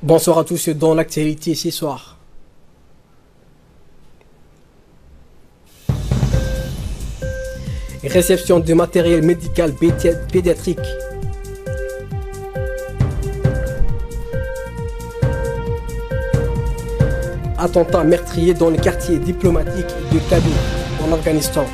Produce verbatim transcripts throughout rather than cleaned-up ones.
Bonsoir à tous dans l'actualité ce soir. Réception de matériel médical pédiatrique. Attentat meurtrier dans le quartier diplomatique de Kaboul, en Afghanistan.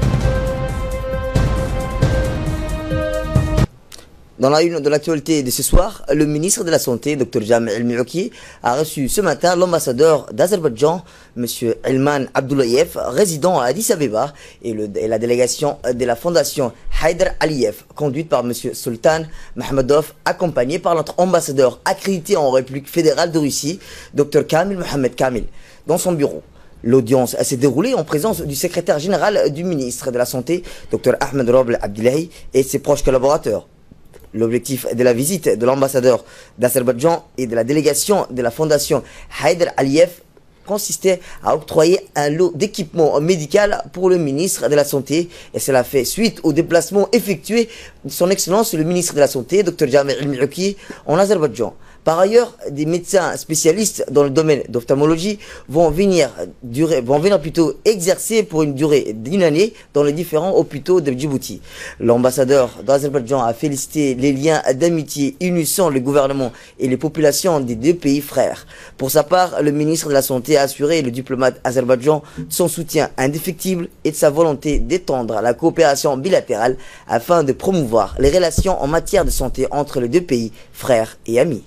Dans la une de l'actualité de ce soir, le ministre de la Santé, Dr Jami El-Mouki, a reçu ce matin l'ambassadeur d'Azerbaïdjan, M. Ilman Abdullayev, résident à Addis Abeba, et, le, et la délégation de la fondation Haïdar Aliyev, conduite par M. Sultan Mahamadov, accompagné par notre ambassadeur accrédité en République fédérale de Russie, Dr Kamil Mohamed Kamil, dans son bureau. L'audience s'est déroulée en présence du secrétaire général du ministre de la Santé, Dr Ahmed Roble Abdullahi, et ses proches collaborateurs. L'objectif de la visite de l'ambassadeur d'Azerbaïdjan et de la délégation de la fondation Haïdar Aliyev consistait à octroyer un lot d'équipement médical pour le ministre de la Santé, et cela fait suite au déplacement effectué de son Excellence le ministre de la Santé, Dr Jami El-Mouki, en Azerbaïdjan. Par ailleurs, des médecins spécialistes dans le domaine d'ophtalmologie vont venir, durer, vont venir plutôt exercer pour une durée d'une année dans les différents hôpitaux de Djibouti. L'ambassadeur d'Azerbaïdjan a félicité les liens d'amitié unissant le gouvernement et les populations des deux pays frères. Pour sa part, le ministre de la Santé a assuré le diplomate azerbaïdjan de son soutien indéfectible et de sa volonté d'étendre la coopération bilatérale afin de promouvoir les relations en matière de santé entre les deux pays frères et amis.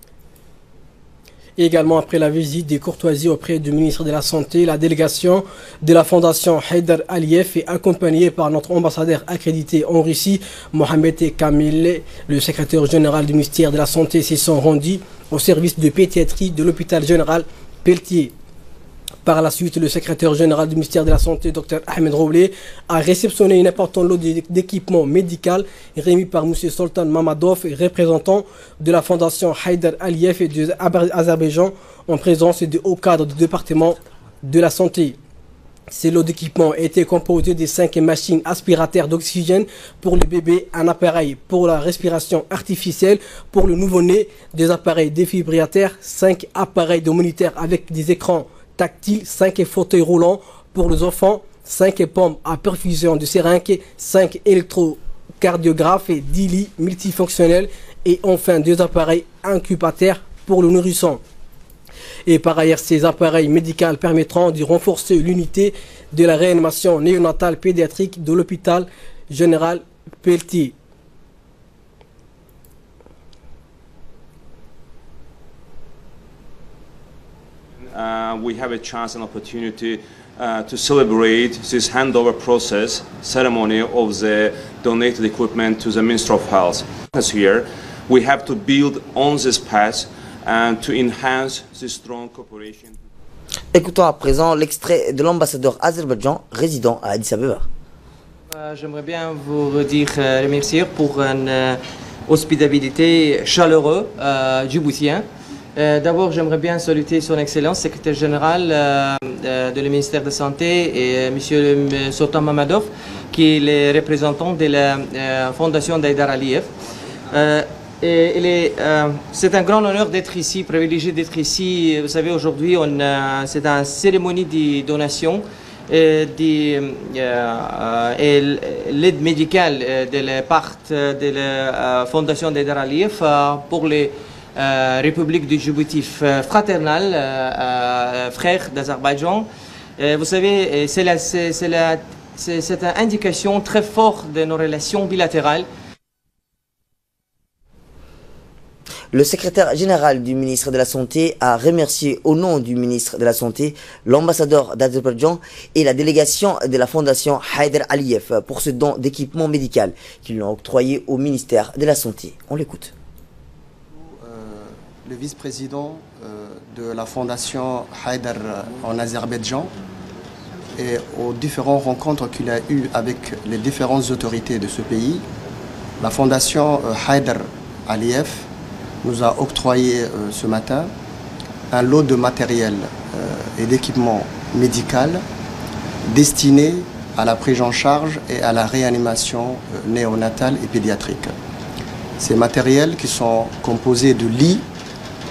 Et également après la visite des courtoisies auprès du ministre de la Santé, la délégation de la fondation Haïdar Aliyev est accompagnée par notre ambassadeur accrédité en Russie, Mohamed Kamil. Le secrétaire général du ministère de la Santé s'y sont rendus au service de pédiatrie de l'hôpital général Pelletier. Par la suite, le secrétaire général du ministère de la Santé, Dr Ahmed Roble, a réceptionné une importante lot d'équipements médicaux remis par M. Sultan Mamadov, représentant de la fondation Haïdar Aliyev et de l'Azerbaïdjan, en présence de hauts cadres du département de la santé. Ces lots d'équipements étaient composés de cinq machines aspirateurs d'oxygène pour les bébés, un appareil pour la respiration artificielle pour le nouveau-né, des appareils défibrillateurs, cinq appareils de moniteur avec des écrans tactiles, cinq fauteuils roulants pour les enfants, cinq pompes à perfusion de seringues, cinq électrocardiographes et dix lits multifonctionnels et enfin deux appareils incubateurs pour le nourrisson. Et par ailleurs, ces appareils médicaux permettront de renforcer l'unité de la réanimation néonatale pédiatrique de l'hôpital général Pelletier. Uh, we have a chance and opportunity uh, to celebrate this handover process ceremony of the donated equipment to the Minister of Health. Here, we have to build on this path and to enhance this strong cooperation. Écoutons à présent l'extrait de l'ambassadeur azerbaïdjan résident à Addis Abeba. Euh, J'aimerais bien vous dire euh, remercier pour une euh, hospitalité chaleureuse euh, djiboutien. Euh, D'abord, j'aimerais bien saluer son Excellence, secrétaire général euh, euh, de le ministère de la Santé et euh, M. Sultan Mamadov, qui est le représentant de la euh, fondation d'Haïdar Aliyev. Euh, euh, C'est un grand honneur d'être ici, privilégié d'être ici. Vous savez, aujourd'hui, c'est une cérémonie de donation euh, de, euh, et l'aide médicale de la part de la fondation d'Haïdar Aliyev euh, pour les Euh, République du Djibouti fraternelle, euh, euh, frère d'Azerbaïdjan. Euh, vous savez, c'est une indication très forte de nos relations bilatérales. Le secrétaire général du ministre de la Santé a remercié au nom du ministre de la Santé l'ambassadeur d'Azerbaïdjan et la délégation de la fondation Haïdar Aliyev pour ce don d'équipement médical qu'ils ont octroyé au ministère de la Santé. On l'écoute. Le vice-président euh, de la fondation Haïdar en Azerbaïdjan et aux différentes rencontres qu'il a eues avec les différentes autorités de ce pays, la fondation euh, Haïdar Aliyev nous a octroyé euh, ce matin un lot de matériel euh, et d'équipement médical destiné à la prise en charge et à la réanimation euh, néonatale et pédiatrique. Ces matériels qui sont composés de lits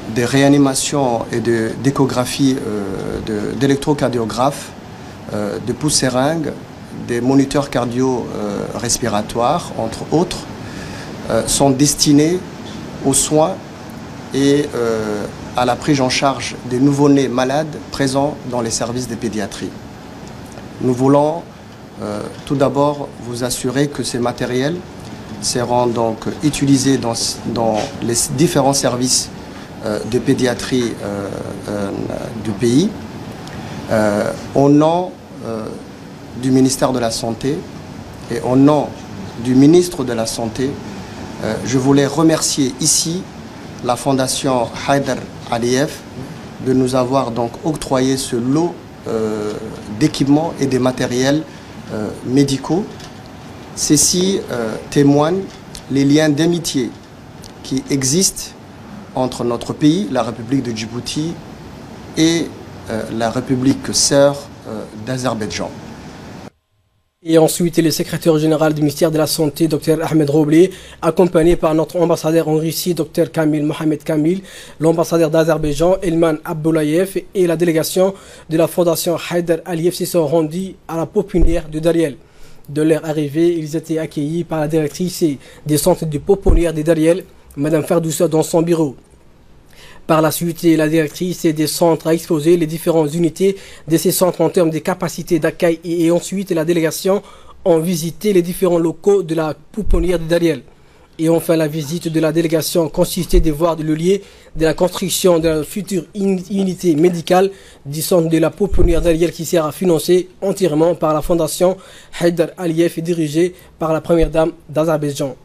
des réanimations et d'échographie euh, d'électrocardiographes, euh, de pouces-seringues, des moniteurs cardio-respiratoires, euh, entre autres, euh, sont destinés aux soins et euh, à la prise en charge des nouveau-nés malades présents dans les services de pédiatrie. Nous voulons euh, tout d'abord vous assurer que ces matériels seront donc utilisés dans, dans les différents services euh, de pédiatrie euh, euh, du pays. Euh, au nom euh, du ministère de la Santé et au nom du ministre de la Santé, euh, je voulais remercier ici la Fondation Haïdar Aliyev de nous avoir donc octroyé ce lot euh, d'équipements et des matériels euh, médicaux. Ceci euh, témoigne les liens d'amitié qui existent entre notre pays, la République de Djibouti, et euh, la République sœur euh, d'Azerbaïdjan. Et ensuite, le secrétaire général du ministère de la Santé, Dr Ahmed Roblé, accompagné par notre ambassadeur en Russie, Dr Kamil Mohamed Kamil, l'ambassadeur d'Azerbaïdjan, Ilman Abdoulayev, et la délégation de la Fondation Haïdar Aliyev se sont rendus à la pouponnière de Dariel. De leur arrivée, ils étaient accueillis par la directrice des centres de pouponnière de Dariel, Mme Ferdoussa, dans son bureau. Par la suite, la directrice des centres a exposé les différentes unités de ces centres en termes de capacité d'accueil et, et ensuite la délégation a visité les différents locaux de la pouponnière de Dariel. Et enfin, la visite de la délégation consistait de voir le lieu de la construction de la future unité médicale du centre de la pouponnière d'Ariel qui sera financée entièrement par la fondation Haïdar Aliyev et dirigée par la première dame d'Azerbaïdjan.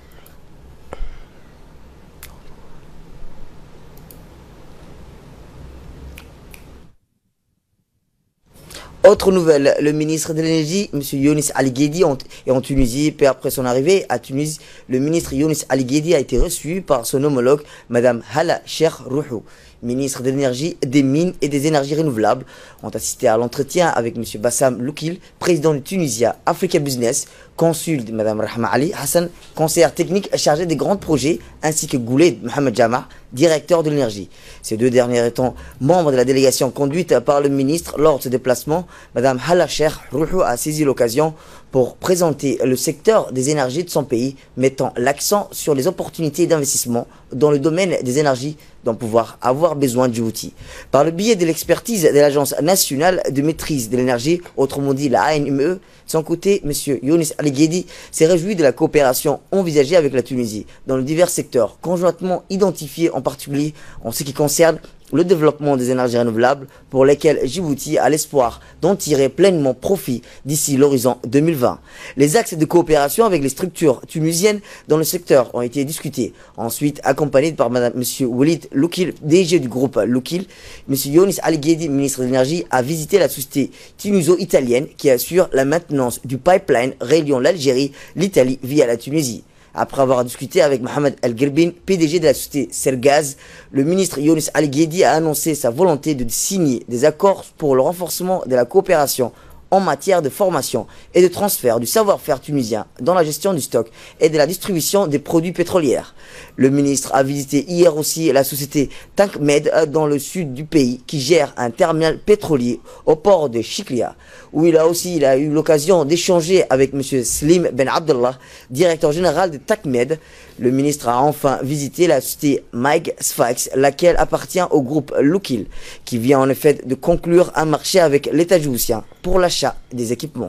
Autre nouvelle, le ministre de l'énergie, M. Younis Ali Guedi, est en Tunisie. Peu après son arrivée à Tunis, le ministre Younis Ali Guedi a été reçu par son homologue, Mme Hala Cheikh Rouhou, ministre de l'énergie, des mines et des énergies renouvelables, ont assisté à l'entretien avec M. Bassam Loukil, président de Tunisia Africa Business, consul de Mme Rahma Ali Hassan, conseillère technique chargée des grands projets, ainsi que Goulet Mohamed Jama, directeur de l'énergie. Ces deux derniers étant membres de la délégation conduite par le ministre lors de ce déplacement, Mme Hala Cheikh Rouhou a saisi l'occasion pour présenter le secteur des énergies de son pays, mettant l'accent sur les opportunités d'investissement dans le domaine des énergies dont pouvoir avoir besoin de Djibouti. Par le biais de l'expertise de l'Agence nationale de maîtrise de l'énergie, autrement dit la A N M E, de son côté, M. Younis Ali Guedi s'est réjoui de la coopération envisagée avec la Tunisie dans les divers secteurs, conjointement identifiés en particulier en ce qui concerne le développement des énergies renouvelables pour lesquelles Djibouti a l'espoir d'en tirer pleinement profit d'ici l'horizon deux mille vingt. Les axes de coopération avec les structures tunisiennes dans le secteur ont été discutés. Ensuite, accompagnés par Mme, M. Walid Loukil, D G du groupe Loukil, M. Younis Ali Guedi, ministre de l'énergie, a visité la société tuniso-italienne qui assure la maintenance du pipeline reliant l'Algérie, l'Italie via la Tunisie. Après avoir discuté avec Mohamed El Gerbin, P D G de la société Sergaz, le ministre Younis Ali Guedi a annoncé sa volonté de signer des accords pour le renforcement de la coopération en matière de formation et de transfert du savoir-faire tunisien dans la gestion du stock et de la distribution des produits pétroliers. Le ministre a visité hier aussi la société Tankmed dans le sud du pays qui gère un terminal pétrolier au port de Chiklia, où il a aussi il a eu l'occasion d'échanger avec M. Slim Ben Abdallah, directeur général de Tankmed. Le ministre a enfin visité la société Maig Sfax, laquelle appartient au groupe Loukil, qui vient en effet de conclure un marché avec l'État djiboutien pour l'achat des équipements.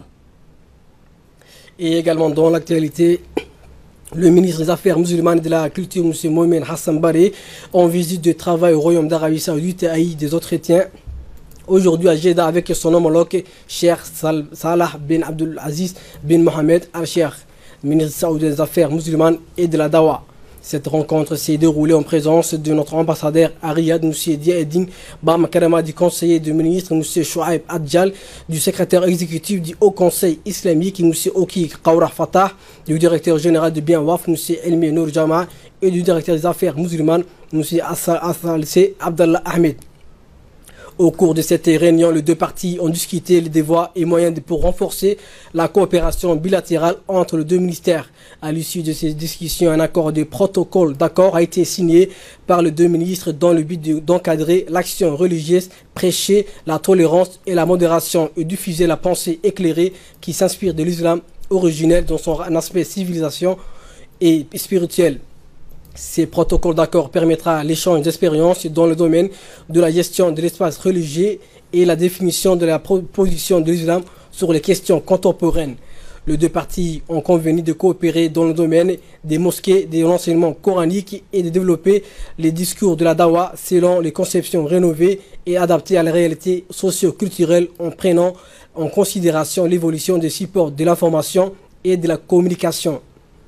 Et également dans l'actualité, le ministre des Affaires musulmanes et de la Culture, M. Mohamed Hassan Baré, en visite de travail au Royaume d'Arabie Saoudite, a eu des entretiens aujourd'hui à Jeddah avec son homologue, Cheikh Salah bin Abdul Aziz bin Mohamed Al-Cheikh, ministre saoudien des Affaires musulmanes et de la Dawa. Cette rencontre s'est déroulée en présence de notre ambassadeur à Riyad, M. Diaedine Bamakarama, du conseiller du ministre, M. Chouaib Adjal, du secrétaire exécutif du Haut Conseil islamique, M. Oki Kaura Fatah, du directeur général du Bien Waf, M. Elmi Nour Jama, et du directeur des Affaires musulmanes, M. Assalse Abdallah Ahmed. Au cours de cette réunion, les deux parties ont discuté des voies et moyens pour renforcer la coopération bilatérale entre les deux ministères. À l'issue de ces discussions, un accord de protocole d'accord a été signé par les deux ministres dans le but d'encadrer l'action religieuse, prêcher la tolérance et la modération et diffuser la pensée éclairée qui s'inspire de l'islam originel dans son aspect civilisation et spirituel. Ces protocoles d'accord permettra l'échange d'expériences dans le domaine de la gestion de l'espace religieux et la définition de la position de l'islam sur les questions contemporaines. Les deux parties ont convenu de coopérer dans le domaine des mosquées, de l'enseignement coranique et de développer les discours de la dawa selon les conceptions rénovées et adaptées à la réalité socio-culturelle en prenant en considération l'évolution des supports de l'information et de la communication.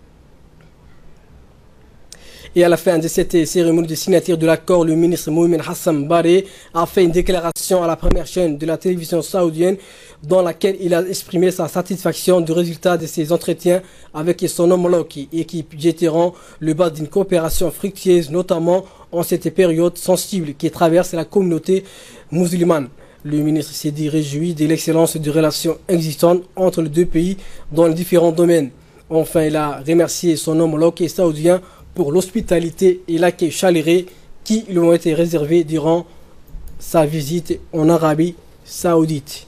Et à la fin de cette cérémonie de signature de l'accord, le ministre Mohamed Hassan Baré a fait une déclaration à la première chaîne de la télévision saoudienne dans laquelle il a exprimé sa satisfaction du résultat de ses entretiens avec son homologue et qui jetteront le bas d'une coopération fructueuse, notamment en cette période sensible qui traverse la communauté musulmane. Le ministre s'est dit réjoui de l'excellence des relations existantes entre les deux pays dans les différents domaines. Enfin, il a remercié son homologue saoudien pour l'hospitalité et l'accueil chaleureux qui lui ont été réservés durant sa visite en Arabie Saoudite.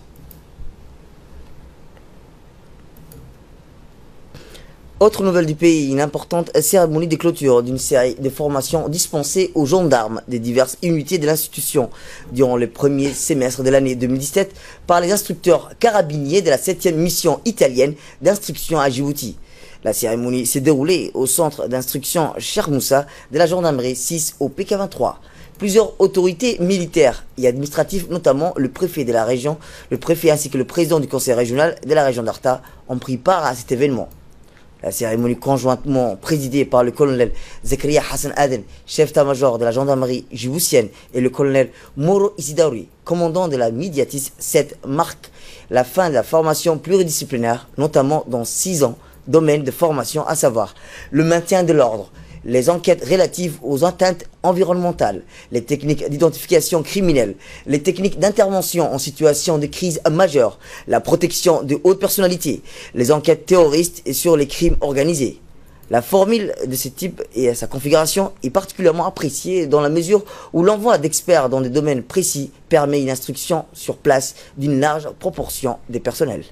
Autre nouvelle du pays, une importante cérémonie de clôture d'une série de formations dispensées aux gendarmes des diverses unités de l'institution durant le premier semestre de l'année deux mille dix-sept par les instructeurs carabiniers de la septième mission italienne d'instruction à Djibouti. La cérémonie s'est déroulée au centre d'instruction Cheikh Moussa de la gendarmerie six au P K vingt-trois. Plusieurs autorités militaires et administratives, notamment le préfet de la région, le préfet ainsi que le président du conseil régional de la région d'Arta, ont pris part à cet événement. La cérémonie conjointement présidée par le colonel Zakaria Hassan Aden, chef d'état-major de la gendarmerie djiboutienne, et le colonel Moro Isidaoui, commandant de la Médiatis sept, marque la fin de la formation pluridisciplinaire, notamment dans six ans, domaines de formation, à savoir le maintien de l'ordre, les enquêtes relatives aux atteintes environnementales, les techniques d'identification criminelle, les techniques d'intervention en situation de crise majeure, la protection de hautes personnalités, les enquêtes terroristes et sur les crimes organisés. La formule de ce type et sa configuration est particulièrement appréciée dans la mesure où l'envoi d'experts dans des domaines précis permet une instruction sur place d'une large proportion des personnels.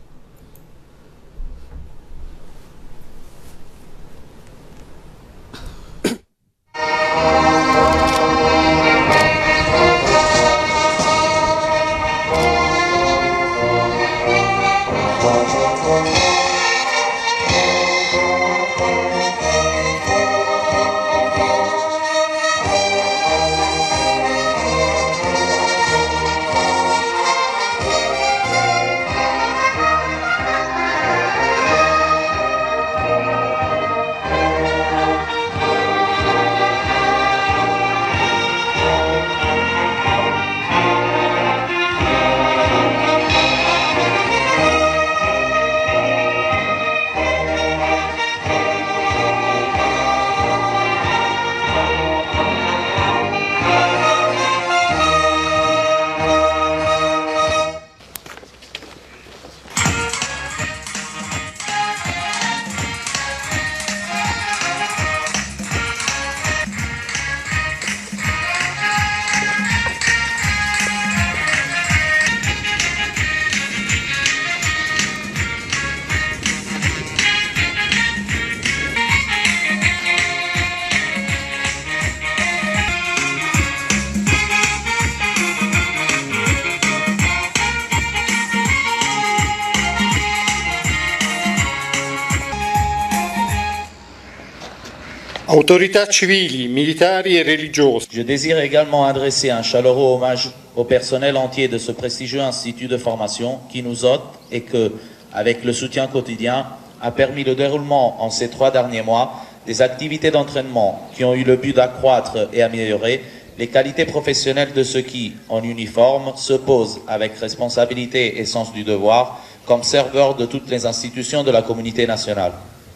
Autorità civili, militari et religieuses. Je désire également adresser un chaleureux hommage au personnel entier de ce prestigieux institut de formation qui nous ôte et que, avec le soutien quotidien, a permis le déroulement en ces trois derniers mois des activités d'entraînement qui ont eu le but d'accroître et améliorer les qualités professionnelles de ceux qui, en uniforme, se posent avec responsabilité et sens du devoir comme serveurs de toutes les institutions de la communauté nationale.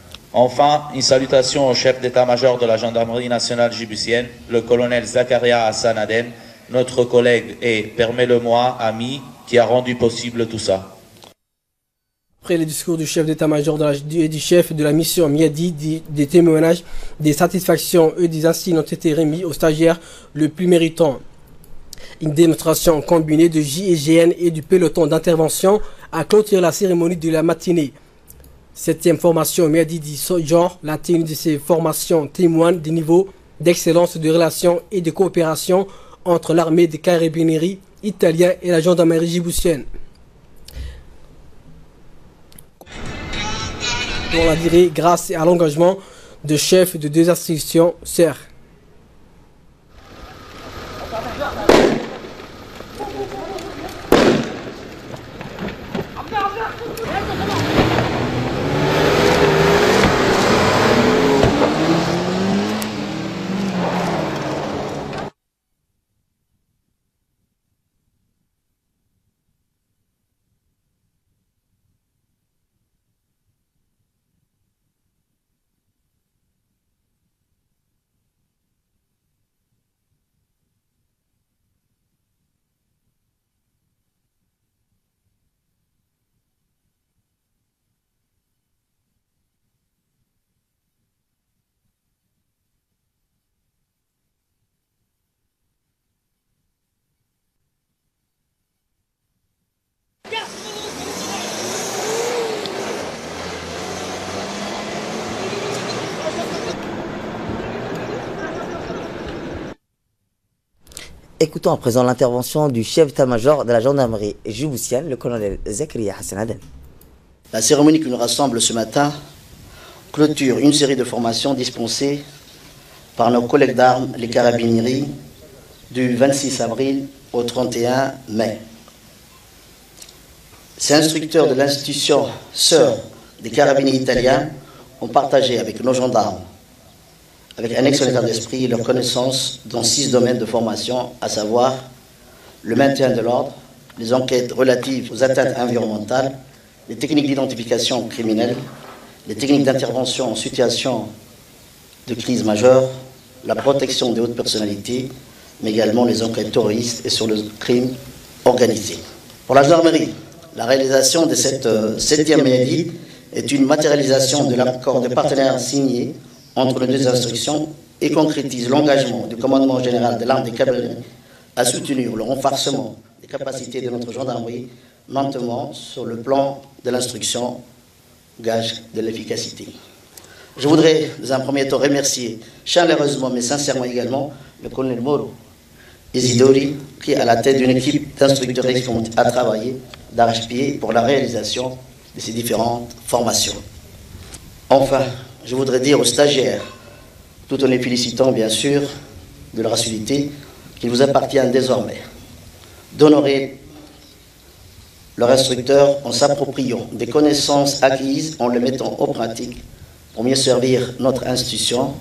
Enfin, une salutation au chef d'état-major de la gendarmerie nationale djiboutienne, le colonel Zakaria Hassan Aden, notre collègue et, permets-le-moi, ami, qui a rendu possible tout ça. Après le discours du chef d'état-major et du chef de la mission Miadi, des témoignages, des satisfactions et des insignes ont été remis aux stagiaires le plus méritant. Une démonstration combinée de J I G N et du peloton d'intervention a clôturé la cérémonie de la matinée. Septième formation Miadi dit genre, la tenue de ces formations témoigne des niveaux d'excellence de relations et de coopération entre l'armée des carabinieri italiens et la gendarmerie djiboutienne. Dont la durée grâce à l'engagement de chefs de deux institutions sert. Écoutons à présent l'intervention du chef d'état-major de la gendarmerie djiboutienne, le colonel Zakaria Hassan Aden. La cérémonie qui nous rassemble ce matin clôture une série de formations dispensées par nos collègues d'armes, les carabinieri, du vingt-six avril au trente et un mai. Ces instructeurs de l'institution sœur des carabinieri italiens ont partagé avec nos gendarmes, avec un excellent état d'esprit, leurs connaissances dans six domaines de formation, à savoir le maintien de l'ordre, les enquêtes relatives aux atteintes environnementales, les techniques d'identification criminelle, les techniques d'intervention en situation de crise majeure, la protection des hautes personnalités, mais également les enquêtes terroristes et sur le crime organisé. Pour la gendarmerie, la réalisation de cette euh, septième Miadi est une matérialisation de l'accord de partenaires signé entre les deux instructions et concrétise l'engagement du commandement général de l'arme des carabinieri à soutenir le renforcement des capacités de notre gendarmerie, notamment sur le plan de l'instruction, gage de l'efficacité. Je voudrais, dans un premier temps, remercier chaleureusement, mais sincèrement également, le colonel Moro Isidori, qui est à la tête d'une équipe d'instructeurs expérimentés à travailler d'arrache-pied pour la réalisation de ces différentes formations. Enfin, je voudrais dire aux stagiaires, tout en les félicitant bien sûr de leur assiduité, qu'il vous appartient désormais d'honorer leur instructeur en s'appropriant des connaissances acquises, en les mettant en pratique pour mieux servir notre institution.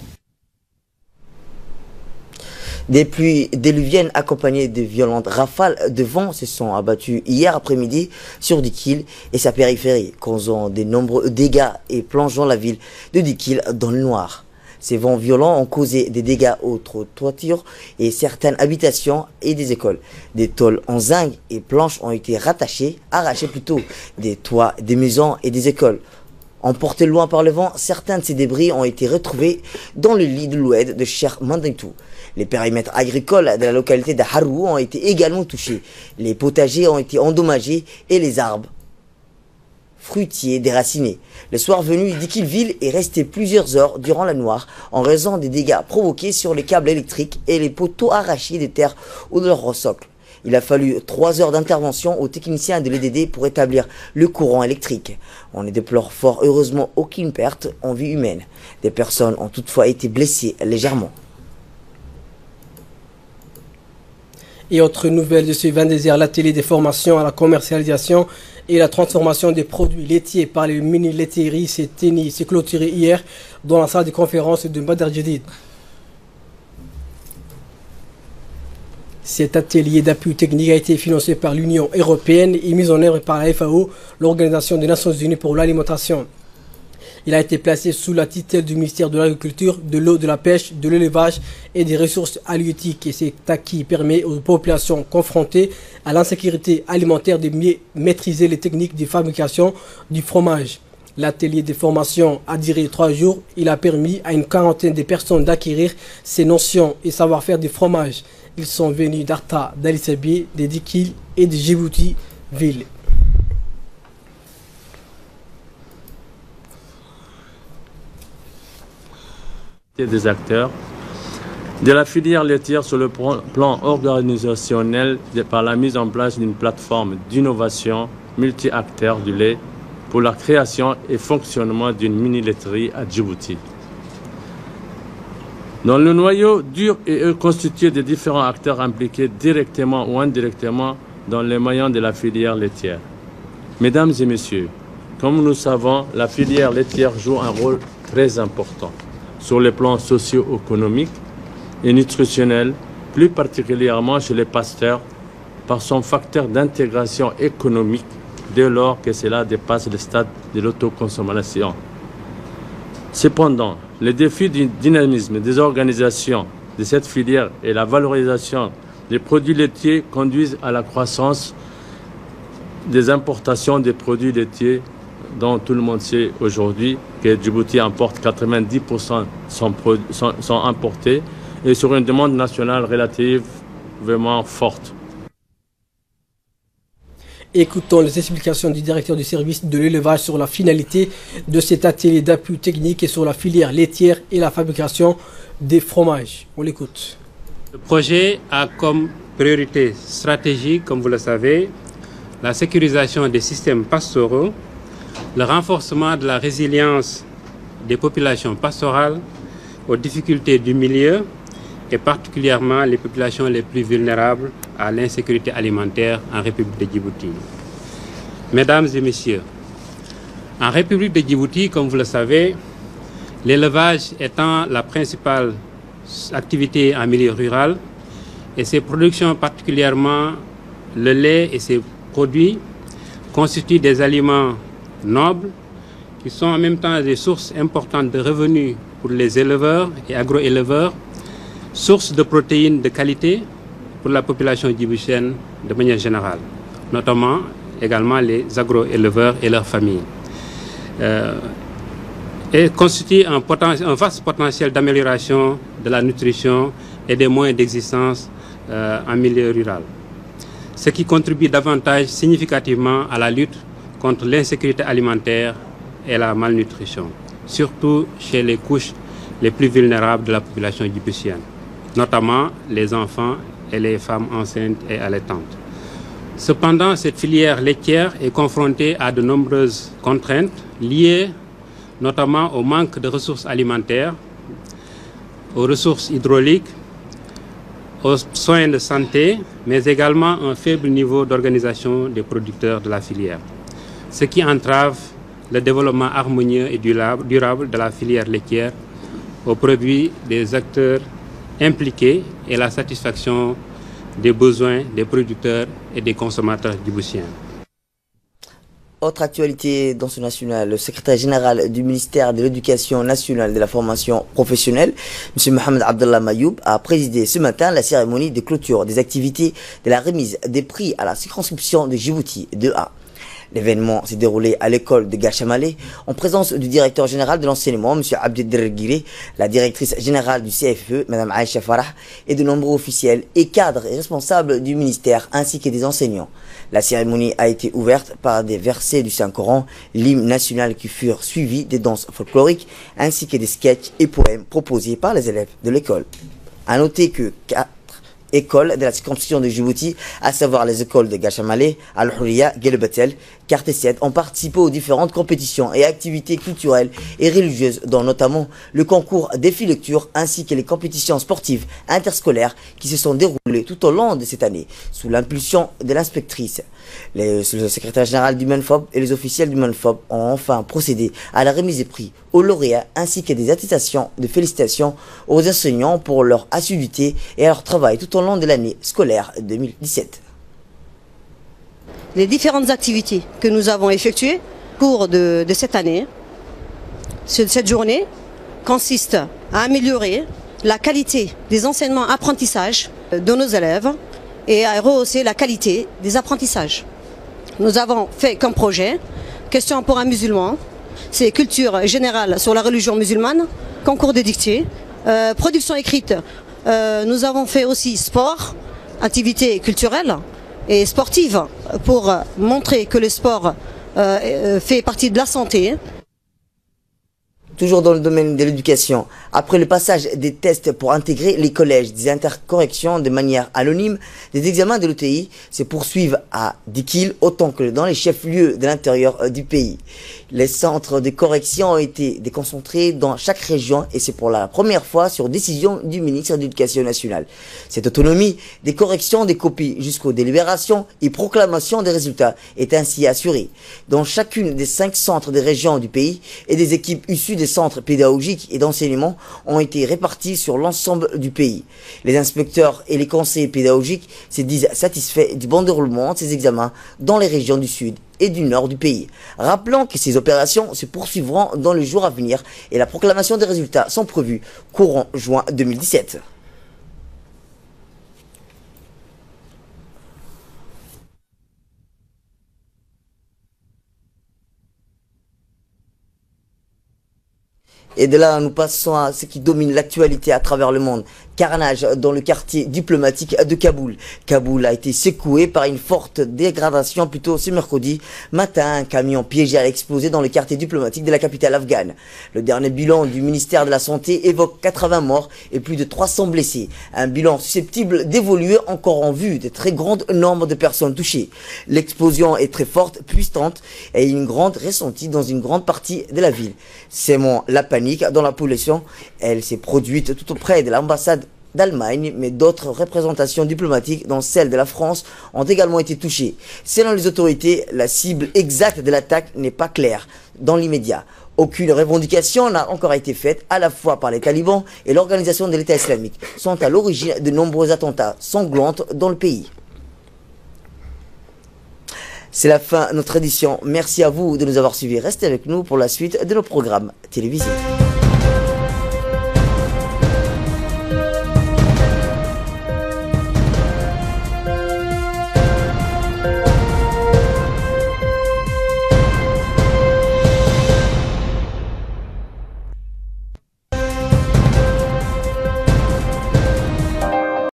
Des pluies déluviennes accompagnées de violentes rafales de vent se sont abattues hier après-midi sur Dikil et sa périphérie, causant de nombreux dégâts et plongeant la ville de Dikil dans le noir. Ces vents violents ont causé des dégâts aux toitures et certaines habitations et des écoles. Des tôles en zinc et planches ont été rattachées, arrachées plutôt, des toits, des maisons et des écoles. Emportés loin par le vent, certains de ces débris ont été retrouvés dans le lit de l'oued de Cheikh Mandintou. Les périmètres agricoles de la localité de Harou ont été également touchés. Les potagers ont été endommagés et les arbres fruitiers déracinés. Le soir venu, Dikilville est resté plusieurs heures durant la noire en raison des dégâts provoqués sur les câbles électriques et les poteaux arrachés des terres ou de leur socle. Il a fallu trois heures d'intervention aux techniciens de l'E D D pour établir le courant électrique. On ne déplore fort heureusement aucune perte en vie humaine. Des personnes ont toutefois été blessées légèrement. Et autre nouvelle de ce vin désert, l'atelier des formations à la commercialisation et la transformation des produits laitiers par les mini-laiteries s'est clôturé hier dans la salle de conférence de Badr Jadid. Cet atelier d'appui technique a été financé par l'Union européenne et mis en œuvre par la F A O, l'Organisation des Nations Unies pour l'alimentation. Il a été placé sous la tutelle du ministère de l'Agriculture, de l'eau, de la pêche, de l'élevage et des ressources halieutiques. Et cet acquis permet aux populations confrontées à l'insécurité alimentaire de mieux maîtriser les techniques de fabrication du fromage. L'atelier de formation a duré trois jours. Il a permis à une quarantaine de personnes d'acquérir ces notions et savoir-faire du fromage. Ils sont venus d'Arta, d'Alisabé, de Dikil et de Djibouti-Ville. Des acteurs de la filière laitière sur le plan organisationnel par la mise en place d'une plateforme d'innovation multi-acteurs du lait pour la création et fonctionnement d'une mini-laiterie à Djibouti. Dans le noyau dur et constitué de différents acteurs impliqués directement ou indirectement dans les maillons de la filière laitière. Mesdames et messieurs, comme nous savons, la filière laitière joue un rôle très important sur les plans socio-économiques et nutritionnels, plus particulièrement chez les pasteurs, par son facteur d'intégration économique dès lors que cela dépasse le stade de l'autoconsommation. Cependant, le défi du dynamisme des organisations de cette filière et la valorisation des produits laitiers conduisent à la croissance des importations des produits laitiers dont tout le monde sait aujourd'hui que Djibouti importe quatre-vingt-dix pour cent sont, sont, sont importés et sur une demande nationale relativement forte. Écoutons les explications du directeur du service de l'élevage sur la finalité de cet atelier d'appui technique et sur la filière laitière et la fabrication des fromages. On l'écoute. Le projet a comme priorité stratégique, comme vous le savez, la sécurisation des systèmes pastoraux, le renforcement de la résilience des populations pastorales aux difficultés du milieu et particulièrement les populations les plus vulnérables à l'insécurité alimentaire en République de Djibouti. Mesdames et messieurs, en République de Djibouti, comme vous le savez, l'élevage étant la principale activité en milieu rural et ses productions, particulièrement le lait et ses produits, constituent des aliments nobles qui sont en même temps des sources importantes de revenus pour les éleveurs et agro-éleveurs, sources de protéines de qualité pour la population djiboutienne de manière générale, notamment également les agro-éleveurs et leurs familles. Euh, et constitue un, un vaste potentiel d'amélioration de la nutrition et des moyens d'existence euh, en milieu rural, ce qui contribue davantage significativement à la lutte contre l'insécurité alimentaire et la malnutrition, surtout chez les couches les plus vulnérables de la population djiboutienne, notamment les enfants et les femmes enceintes et allaitantes. Cependant, cette filière laitière est confrontée à de nombreuses contraintes liées notamment au manque de ressources alimentaires, aux ressources hydrauliques, aux soins de santé, mais également un faible niveau d'organisation des producteurs de la filière, ce qui entrave le développement harmonieux et durable de la filière laitière au profit des acteurs impliqués et la satisfaction des besoins des producteurs et des consommateurs djiboutiens. Autre actualité dans ce national, le secrétaire général du ministère de l'Éducation nationale et de la formation professionnelle, M. Mohamed Abdallah Mayoub, a présidé ce matin la cérémonie de clôture des activités de la remise des prix à la circonscription de Djibouti deux A. L'événement s'est déroulé à l'école de Gachamale en présence du directeur général de l'enseignement, M. Abdelder Guiré, la directrice générale du C F E, Mme Aïcha Farah, et de nombreux officiels et cadres et responsables du ministère ainsi que des enseignants. La cérémonie a été ouverte par des versets du Saint-Coran, l'hymne national qui furent suivis des danses folkloriques ainsi que des sketchs et poèmes proposés par les élèves de l'école. À noter que quatre écoles de la circonscription de Djibouti, à savoir les écoles de Gachamale, Al-Houria, Guelbetel, Karteset, ont participé aux différentes compétitions et activités culturelles et religieuses, dont notamment le concours défi lecture ainsi que les compétitions sportives interscolaires qui se sont déroulées tout au long de cette année, sous l'impulsion de l'inspectrice. Le secrétaire général du MENFOB et les officiels du MENFOB ont enfin procédé à la remise des prix aux lauréats ainsi que des attestations de félicitations aux enseignants pour leur assiduité et leur travail tout au long de l'année scolaire deux mille dix-sept. Les différentes activités que nous avons effectuées au cours de, de cette année cette journée consiste à améliorer la qualité des enseignements-apprentissages de nos élèves et à rehausser la qualité des apprentissages. Nous avons fait comme projet Question pour un musulman, c'est culture générale sur la religion musulmane, concours de dictée, euh, production écrite. Euh, nous avons fait aussi sport, activités culturelles et sportives pour montrer que le sport euh, fait partie de la santé. Toujours dans le domaine de l'éducation, après le passage des tests pour intégrer les collèges, des intercorrections de manière anonyme, des examens de l'E T I se poursuivent à Dikil autant que dans les chefs-lieux de l'intérieur du pays. Les centres de correction ont été déconcentrés dans chaque région et c'est pour la première fois sur décision du ministre de l'Éducation nationale. Cette autonomie des corrections des copies jusqu'aux délibérations et proclamations des résultats est ainsi assurée. Dans chacune des cinq centres des régions du pays et des équipes issues des centres pédagogiques et d'enseignement ont été répartis sur l'ensemble du pays. Les inspecteurs et les conseillers pédagogiques se disent satisfaits du bon déroulement de ces examens dans les régions du sud et du nord du pays. Rappelons que ces opérations se poursuivront dans les jours à venir et la proclamation des résultats sont prévues courant juin deux mille dix-sept. Et de là, nous passons à ce qui domine l'actualité à travers le monde. Carnage dans le quartier diplomatique de Kaboul. Kaboul a été secoué par une forte dégradation plutôt ce mercredi matin. Un camion piégé a explosé dans le quartier diplomatique de la capitale afghane. Le dernier bilan du ministère de la Santé évoque quatre-vingts morts et plus de trois cents blessés. Un bilan susceptible d'évoluer encore en vue de très grand nombre de personnes touchées. L'explosion est très forte, puissante et une grande ressentie dans une grande partie de la ville. Sémant la panique dans la population, elle s'est produite tout auprès de l'ambassade d'Allemagne, mais d'autres représentations diplomatiques, dont celle de la France, ont également été touchées. Selon les autorités, la cible exacte de l'attaque n'est pas claire dans l'immédiat. Aucune revendication n'a encore été faite, à la fois par les talibans et l'organisation de l'État islamique, sont à l'origine de nombreux attentats sanglants dans le pays. C'est la fin de notre édition. Merci à vous de nous avoir suivis. Restez avec nous pour la suite de nos programmes télévisés.